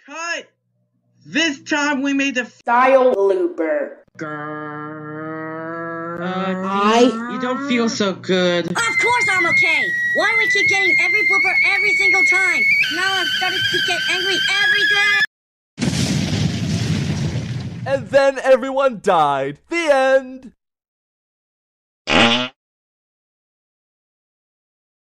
Cut! This time we made the style blooper. You don't feel so good. Of course I'm okay. Why do we keep getting every blooper every single time? Now I'm starting to get angry every day. And then everyone died. The end.